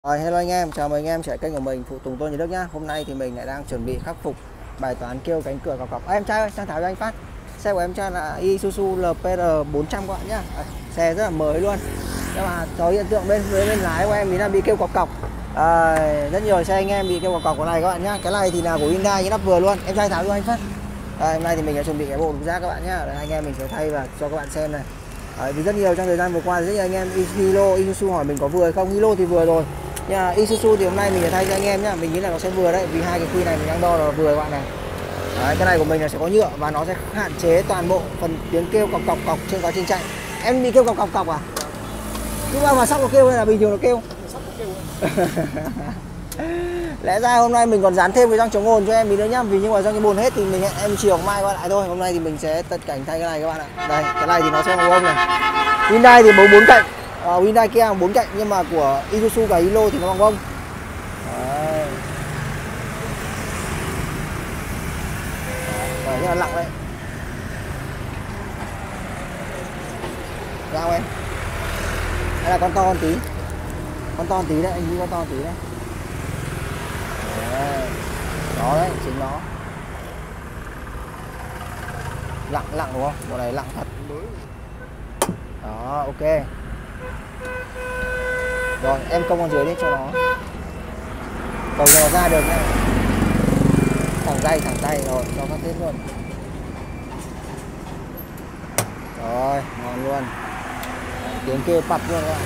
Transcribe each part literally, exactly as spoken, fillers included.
Rồi, hello anh em, chào mừng anh em trở lại kênh của mình, Phụ Tùng Tôi Nhật Đức nhá. Hôm nay thì mình lại đang chuẩn bị khắc phục bài toán kêu cánh cửa cọc cọc. À, em trai ơi, sang tháo cho anh phát. Xe của em trai là Isuzu L P R bốn trăm các bạn nhá. À, xe rất là mới luôn. Nhưng mà có hiện tượng bên bên, bên lái của em thì là bị kêu cọc cọc. À, rất nhiều xe anh em bị kêu cọc cọc của này các bạn nhá. Cái này thì là của Hyundai, lắp vừa luôn. Em trai tháo cho anh phát. À, hôm nay thì mình đã chuẩn bị cái bộ đục rác các bạn nhá. Để anh em mình sẽ thay và cho các bạn xem này. À, vì rất nhiều trong thời gian vừa qua rất nhiều anh em Hilo, Isuzu hỏi mình có vừa hay không. Hilo thì vừa rồi. Yeah, Isuzu thì hôm nay mình sẽ thay cho anh em nhá, mình nghĩ là nó sẽ vừa đấy, vì hai cái khuy này mình đang đo là vừa các bạn này. Đấy, cái này của mình là sẽ có nhựa và nó sẽ hạn chế toàn bộ phần tiếng kêu cọc cọc cọc trên quá trình chạy. Em bị kêu cọc cọc cọc à? Nhưng mà mà sóc nó kêu hay là bình thường nó kêu? Lẽ ra hôm nay mình còn dán thêm cái răng chống ồn cho em mình nữa nhá, vì nhưng mà răng cái bồn hết thì mình hẹn em chiều mai qua lại thôi. Hôm nay thì mình sẽ tận cảnh thay cái này các bạn ạ. Đây, cái này thì nó sẽ bằng bông này. Hyundai thì bấu bốn cạnh. Uh, Hyundai kia bằng bốn cạnh nhưng mà của Isuzu và Hilo thì nó bằng bông. Đấy. Đấy, rất là lặng đấy. Sao em? Hay là con to con tí? Con to con tí đấy, anh nghĩ con to con tí đấy. Đấy. Đó đấy, chính nó. Lặng lặng đúng không? Bộ này lặng thật. Đó, ok. Rồi, em công con dưới đi cho nó cầu dò ra được nha. Thẳng tay, thẳng tay rồi, cho phát hết luôn. Rồi, ngon luôn. Tiếng kêu pập luôn các bạn.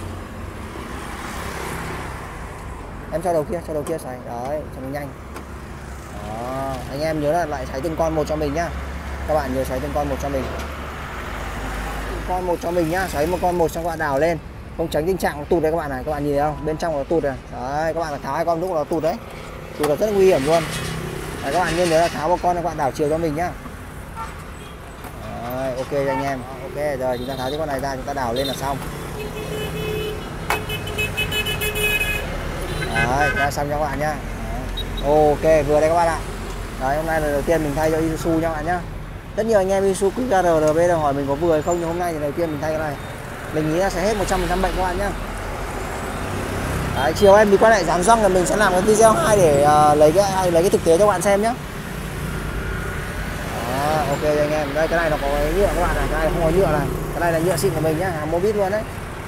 Em cho đầu kia, cho đầu kia xoay. Đấy, cho nó nhanh. Đó, anh em nhớ là lại xoáy từng con một cho mình nhá. Các bạn nhớ xoáy từng con một cho mình. Từng con một cho mình nhá, xoáy một con một xong các bạn đảo lên. Không tránh tình trạng nó tụt đấy các bạn này, các bạn nhìn thấy không? Bên trong nó tụt này. Đấy, các bạn phải tháo hai con lúc nó tụt đấy. Tụt là rất nguy hiểm luôn. Đấy, các bạn nên nhớ là tháo một con các bạn đảo chiều cho mình nhá. Đấy, ok cho anh em. Ok rồi, chúng ta tháo cái con này ra, chúng ta đảo lên là xong. Đấy, đã xong cho các bạn nhá. Đấy. Ok, vừa đây các bạn ạ. Đấy, hôm nay là đầu tiên mình thay cho Isuzu nha các bạn nhá. Rất nhiều anh em Isuzu quy ca rờ lờ bê hỏi mình có vừa hay không, nhưng hôm nay thì đầu tiên mình thay cái này. Mình nghĩ là sẽ hết một trăm phần trăm bệnh các bạn nhá. Đấy, chiều em thì quay lại dán răng là mình sẽ làm cái video hai để uh, lấy cái lấy cái thực tế cho các bạn xem nhé. Đó, ok anh em. Đây cái này nó có cái nhựa các bạn này, cái này không có nhựa này. Cái này là nhựa xịn của mình nhá, hàng Mobit luôn đấy.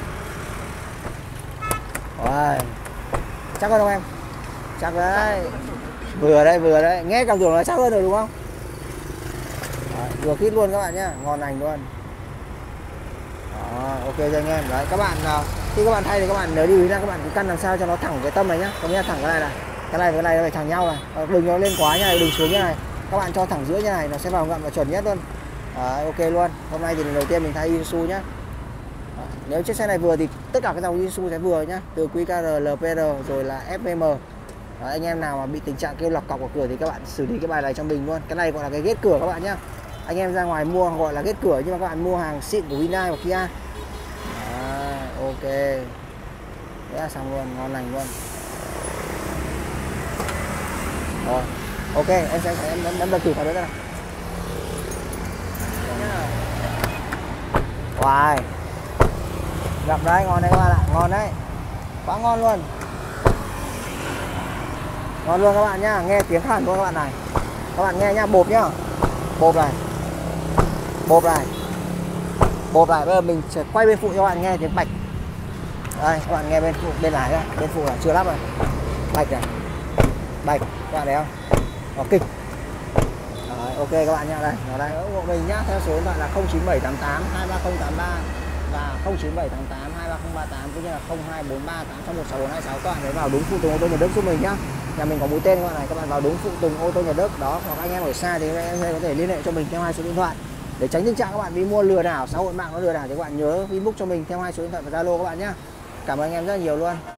Rồi. Chắc hơn không em? Chắc đấy. Vừa đây, vừa đấy. Nghe cảm tưởng nó chắc hơn rồi đúng không? Đấy, vừa khít luôn các bạn nhá, ngon lành luôn. Đó, ok cho anh em. Đấy, các bạn khi các bạn thay thì các bạn nhớ lưu ý là các bạn cứ căn làm sao cho nó thẳng cái tâm này nhá. Có nghĩa là thẳng cái này này. Cái này với cái này nó phải thẳng nhau này. Đừng nó lên quá như này, đừng xuống như này. Các bạn cho thẳng giữa như này nó sẽ vào gọn và chuẩn nhất luôn. Đấy, ok luôn. Hôm nay thì lần đầu tiên mình thay Isuzu nhá. Đấy, nếu chiếc xe này vừa thì tất cả các dòng Isuzu sẽ vừa nhá. Từ quy ca rờ, lờ pê rờ rồi là ép vê em. Đấy, anh em nào mà bị tình trạng kêu lọc cọc ở cửa thì các bạn xử lý cái bài này cho mình luôn. Cái này gọi là cái ghét cửa các bạn nhá. Anh em ra ngoài mua gọi là ghét cửa nhưng mà các bạn mua hàng xịn của Hyundai và Kia. À, ok. Thế là xong luôn, ngon lành luôn. Rồi, ok, em sẽ em em, em bật thử vào đấy nào. Wow. Gặp đấy, ngon đấy các bạn ạ, ngon đấy. Quá ngon luôn. Ngon luôn các bạn nhá, nghe tiếng hẳn luôn các bạn này. Các bạn nghe nhá, bột nhá. Bột này. Bột này. Bột này, bây giờ mình sẽ quay bên phụ cho các bạn nghe tiếng bạch. Đây, các bạn nghe bên phụ, bên lái này, bên phụ là chưa lắp này. Bạch này. Bạch, các bạn thấy không? Nó kịch. Đấy, ok các bạn nhá, đây, nó đây, ủng hộ mình nhá, theo số điện thoại là không chín bảy tám tám hai ba không tám ba và không chín bảy tám tám hai ba không ba tám cũng như là không hai bốn ba tám sáu một sáu bốn hai sáu. Các bạn nhớ vào đúng Phụ Tùng Ô tô Nhật Đức giúp mình nhá. Nhà mình có mũi tên các bạn này, các bạn vào đúng Phụ Tùng Ô tô Nhật Đức đó, hoặc anh em ở xa thì em có thể liên hệ cho mình theo hai số điện thoại. Để tránh tình trạng các bạn đi mua lừa đảo, xã hội mạng nó lừa đảo thì các bạn nhớ inbox cho mình theo hai số điện thoại và Zalo các bạn nhá. Cảm ơn anh em rất là nhiều luôn.